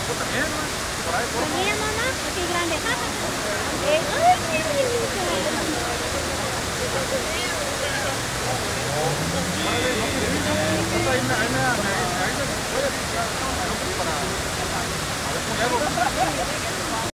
también, ¿no? Por ahí, por ahí. También, mamá, así grande.